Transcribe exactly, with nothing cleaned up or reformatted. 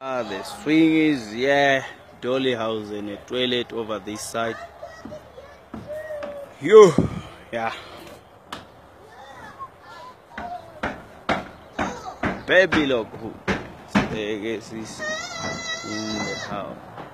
Ah, the swing is, yeah, dolly house and a toilet over this side. You, yeah. Baby look who I guess is in the house.